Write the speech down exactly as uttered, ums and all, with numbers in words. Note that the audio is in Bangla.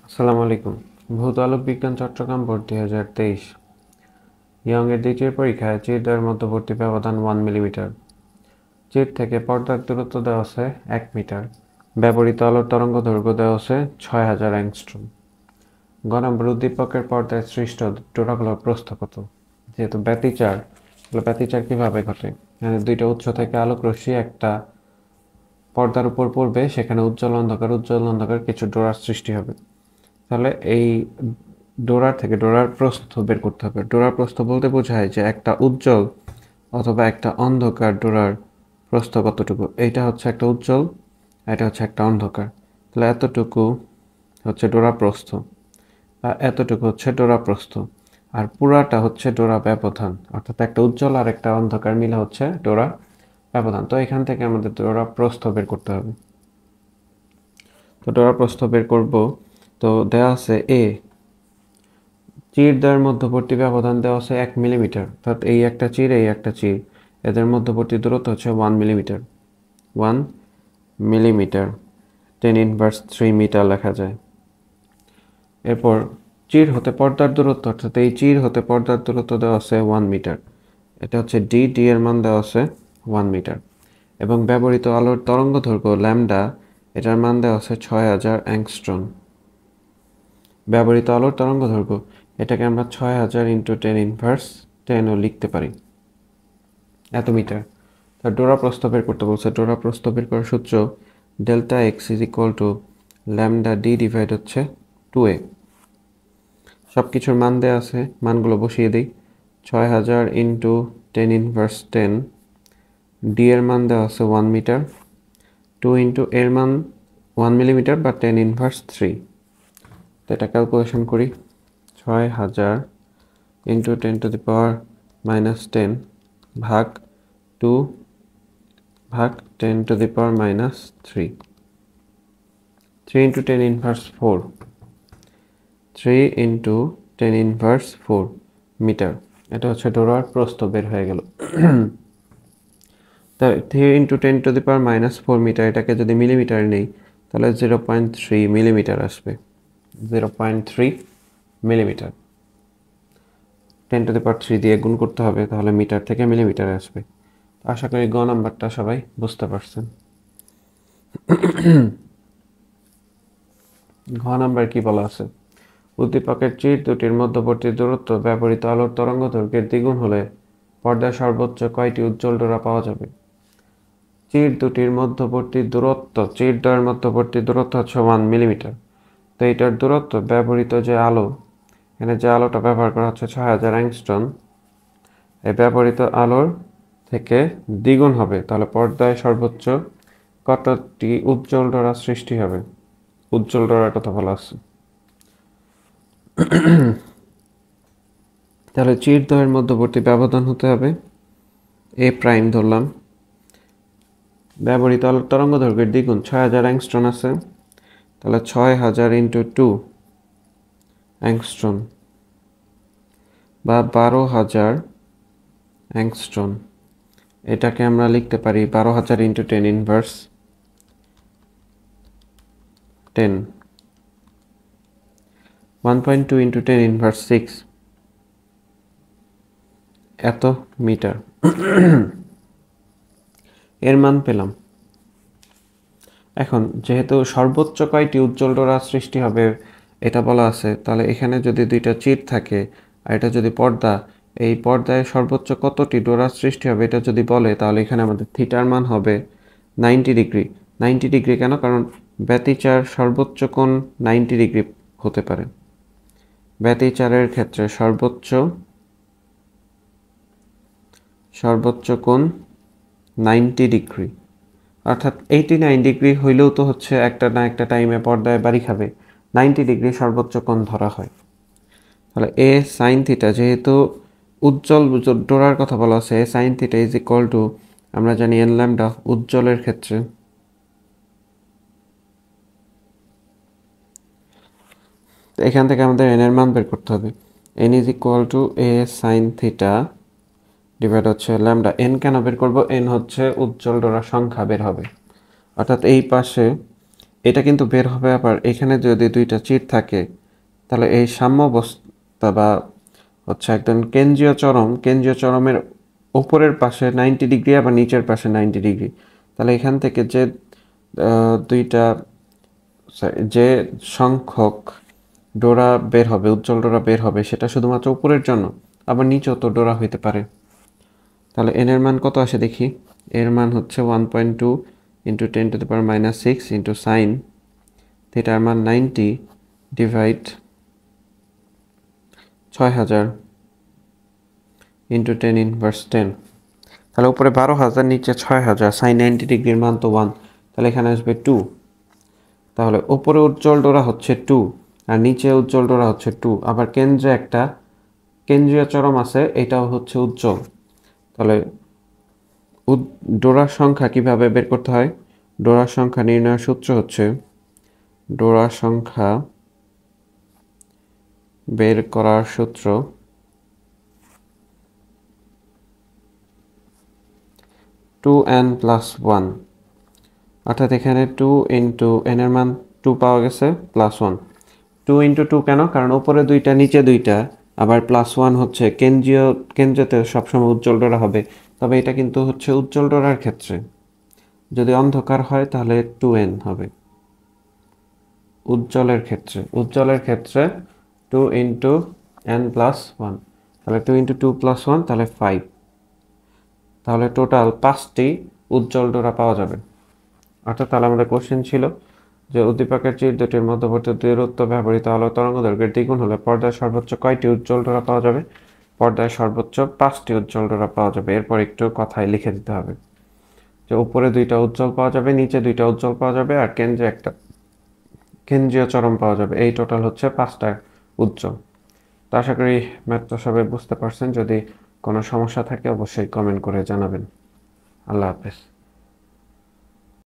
আসসালামু আলাইকুম। ভূতালোক বিজ্ঞান চট্টগ্রাম বোর্ড দুই হাজার তেইশ ইয়ং এর দ্বিতীয় পরীক্ষায় চিরদ্বয়ের মধ্যবর্তী ব্যবধান ওয়ান মিলিমিটার। চির থেকে পর্দার দূরত্ব দেওয়া আছে এক মিটার। ব্যবহৃত আলোর তরঙ্গ দৈর্ঘ্য দেওয়া আছে ছয় হাজার অ্যাংস্ট্রম। গ নম্বর উদ্দীপকের পর্দায় সৃষ্ট ডোরাগুলোর প্রস্থ কত? যেহেতু ব্যতিচার, ব্যতিচার কিভাবে ঘটে? এখানে দুইটা উৎস থেকে আলোক রশ্মি একটা পর্দার উপর পড়বে, সেখানে উজ্জ্বল অন্ধকার উজ্জ্বল অন্ধকার কিছু ডোরার সৃষ্টি হবে। তাহলে এই ডোরার থেকে ডোরার প্রস্থ বের করতে হবে। ডোরার প্রস্থ বলতে বোঝায় যে একটা উজ্জ্বল অথবা একটা অন্ধকার ডোরার প্রস্থ কতটুকু। এইটা হচ্ছে একটা উজ্জ্বল, এটা হচ্ছে একটা অন্ধকার। তাহলে এতটুকু হচ্ছে ডোরা প্রস্থ, বা এতটুকু হচ্ছে ডোরা প্রস্থ, আর পুরাটা হচ্ছে ডোরা ব্যবধান। অর্থাৎ একটা উজ্জ্বল আর একটা অন্ধকার মিলে হচ্ছে ডোরা ব্যবধান। তো এখান থেকে আমাদের ডোরা প্রস্থ বের করতে হবে। তো ডোরা প্রস্থ বের করব। তো দেওয়া আছে এ চির দ্বয়ের মধ্যবর্তী ব্যবধান দেওয়া আছে এক মিলিমিটার। অর্থাৎ এই একটা চির এই একটা চির, এদের মধ্যবর্তী দূরত্ব হচ্ছে one millimetre. One millimetre ten inverse three metre লেখা যায়। এরপর চির হতে পর্দার দূরত্ব, অর্থাৎ এই চির হতে পর্দার দূরত্ব দেওয়া আছে ওয়ান মিটার। এটা হচ্ছে ডি, ডি এর মান দেওয়া আছে ওয়ান মিটার। এবং ব্যবহৃত আলোর তরঙ্গ দৈর্ঘ্য ল্যামডা, এটার মান দেওয়া আছে ছয় হাজার অ্যাংস্ট্রম। ব্যবহৃত আলোর তরঙ্গ দৈর্ঘ্য, এটাকে আমরা ছয় হাজার ইন্টু টেন ইনভার্স টেনও লিখতে পারি, এত মিটার। তার ডোরা প্রস্থ বের করতে বলছে। ডোরা প্রস্থ বের করার সূত্র delta x is equal to lambda D divide হচ্ছে টু এ। সব কিছুর মান দেওয়া আছে, মানগুলো বসিয়ে দিই। ছয় হাজার into ten inverse ten, D এর মান দেওয়া আছে ওয়ান মিটার, টু ইন্টু এর মান ওয়ান মিলিমিটার বা টেন ইনভার্স থ্রি। তো এটা ক্যালকুলেশন করি। ছয় হাজার into ten to the power minus ten ভাগ টু ভাগ ten to the power minus three. Three into ten inverse four, three into ten inverse four metre. এটা হচ্ছে ডোরার প্রস্থ বের হয়ে গেল। তাহলে three into ten to the power minus four metre, এটাকে যদি মিলিমিটার নেই তাহলে জিরো পয়েন্ট থ্রি মিলিমিটার আসবে। Zero point three millimetre. Ten to the power three দিয়ে গুণ করতে হবে, তাহলে মিটার থেকে মিলিমিটার আসবে। আশা করি গ নাম্বারটা সবাই বুঝতে পারছেন। ঘ নাম্বার কি বলা আছে? উদ্দীপকের চির দুটির মধ্যবর্তী দূরত্ব ব্যবহৃত আলোর তরঙ্গ দৈর্ঘ্যের দ্বিগুণ হলে পর্দায় সর্বোচ্চ কয়টি উজ্জ্বল ডোরা পাওয়া যাবে? চির দুটির মধ্যবর্তী দূরত্ব, চির দ্বয়ের মধ্যবর্তী দূরত্ব হচ্ছে ওয়ান মিলিমিটার। তো এইটার দূরত্ব ব্যবহৃত যে আলো, এখানে যে আলোটা ব্যবহার করা হচ্ছে ছয় হাজার অ্যাংস্ট্রম, এই ব্যবহৃত আলোর থেকে দ্বিগুণ হবে। তাহলে পর্দায় সর্বোচ্চ কতটি উজ্জ্বল ডোরা সৃষ্টি হবে? উজ্জ্বল ডোরার কথা বলা আছে। তাহলে চির দ্বয়ের মধ্যবর্তী ব্যবধান হতে হবে এ প্রাইম ধরলাম। ব্যবহৃত আলোর তরঙ্গ দৈর্ঘ্যের দ্বিগুণ ছয় হাজার অ্যাংস্ট্রম আছে, তাহলে ছয় হাজার ইন্টু টু অ্যাংস্ট্রম বা বারো হাজার অ্যাংস্ট্রম। এটাকে আমরা লিখতে পারি বারো হাজার into ten inverse ten, one point two into ten inverse six, এত মিটার। এর মান পেলাম। এখন যেহেতু সর্বোচ্চ কয়টি উজ্জ্বল ডোরা সৃষ্টি হবে এটা বলা আছে, তাহলে এখানে যদি দুইটা চির থাকে আর এটা যদি পর্দা, এই পর্দায় সর্বোচ্চ কতটি ডোরা সৃষ্টি হবে এটা যদি বলে, তাহলে এখানে আমাদের থিটার মান হবে নাইনটি ডিগ্রি। নাইনটি ডিগ্রি কেন? কারণ ব্যতিচার সর্বোচ্চ কোণ নাইনটি ডিগ্রি হতে পারে। ব্যতিচারের ক্ষেত্রে সর্বোচ্চ সর্বোচ্চ কোণ নাইনটি ডিগ্রি, অর্থাৎ এইটি নাইন ডিগ্রি হইলেও তো হচ্ছে একটা না একটা টাইমে পর্দায় বাড়ি খাবে। নাইনটি ডিগ্রি সর্বোচ্চ কোণ ধরা হয়। তাহলে এ সাইন থিটা, যেহেতু উজ্জ্বল ডোরার কথা বলা আছে, a sine theta is equal to, আমরা জানি এন ল্যামডা উজ্জ্বলের ক্ষেত্রে, তো এখান থেকে আমাদের এন এর মান বের করতে হবে। N is equal to a sine theta divide হচ্ছে ল্যামডা। এন কেন বের করব? এন হচ্ছে উজ্জ্বল ডোরার সংখ্যা বের হবে। অর্থাৎ এই পাশে এটা কিন্তু বের হবে আবার এখানে যদি দুইটা চির থাকে তাহলে এই সাম্যাবস্থা বা হচ্ছে একদম কেন্দ্রীয় চরম কেন্দ্রীয় চরমের উপরের পাশে নাইনটি ডিগ্রি আবার নিচের পাশে নাইনটি ডিগ্রি, তাহলে এখান থেকে যে দুইটা যে সংখ্যক ডোরা বের হবে, উজ্জ্বল ডোরা বের হবে, সেটা শুধুমাত্র উপরের জন্য, আবার নিচেও তো ডোরা হইতে পারে। তাহলে এন এর মান কত আসে দেখি। এর মান হচ্ছে one point two into ten to the power minus six into sine থিটার মান নাইনটি ডিভাইড ছয় হাজার ইন্টু টেন ইনভার্স টেন। তাহলে উপরে বারো হাজার নিচে ছয় হাজার, সাইন নাইনটি ডিগ্রির মান তো ওয়ান, তাহলে এখানে আসবে টু। তাহলে উপরে উজ্জ্বল ডোরা হচ্ছে টু আর নিচে উজ্জ্বল ডোরা হচ্ছে টু, আবার কেন্দ্রে একটা কেন্দ্রীয় চরম আছে, এটাও হচ্ছে উজ্জ্বল। তাহলে ডোরার সংখ্যা কিভাবে বের করতে হয়? ডোরার সংখ্যা নির্ণয়ের সূত্র হচ্ছে ডোরার সংখ্যা বের করার সূত্র টু এন প্লাস ওয়ান, অর্থাৎ এখানে টু ইন্টু এন এর মান টু পাওয়া গেছে plus one. Two into two কেন? কারণ উপরে দুইটা নিচে দুইটা, আবার প্লাস ওয়ান হচ্ছে কেন্দ্রীয় কেন্দ্রতে সবসময় উজ্জ্বল ডোরা হবে, তবে এটা কিন্তু হচ্ছে উজ্জ্বল ডোরার ক্ষেত্রে। যদি অন্ধকার হয় তাহলে টু এন হবে। উজ্জ্বলের ক্ষেত্রে উজ্জ্বলের ক্ষেত্রে two into n plus one, তাহলে two into two plus one, তাহলে ফাইভ। তাহলে টোটাল পাঁচটি উজ্জ্বল ডোরা পাওয়া যাবে। অর্থাৎ তাহলে আমাদের কোশ্চেন ছিল যে উদ্দীপকের চির দুটির মধ্যবর্তী দূরত্ব ব্যবহৃত আলো তরঙ্গদৈর্ঘ্যের দ্বিগুণ হলে পর্দায় সর্বোচ্চ কয়টি উজ্জ্বল ডোরা পাওয়া যাবে? পর্দায় সর্বোচ্চ পাঁচটি উজ্জ্বল ডোরা পাওয়া যাবে। এরপর একটু কথায় লিখে দিতে হবে যে উপরে দুইটা উজ্জ্বল পাওয়া যাবে, নিচে দুইটা উজ্জ্বল পাওয়া যাবে, আর কেন্দ্রে একটা কেন্দ্রীয় চরম পাওয়া যাবে। এই টোটাল হচ্ছে পাঁচটা উজ্জ্বল। তো আশা করি ম্যাথটা সবাই বুঝতে পারছেন। যদি কোনো সমস্যা থাকে অবশ্যই কমেন্ট করে জানাবেন। আল্লাহ হাফেজ।